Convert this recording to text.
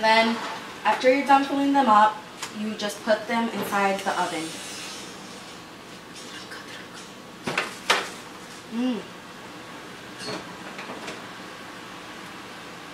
then after you're done filling them up, you just put them inside the oven.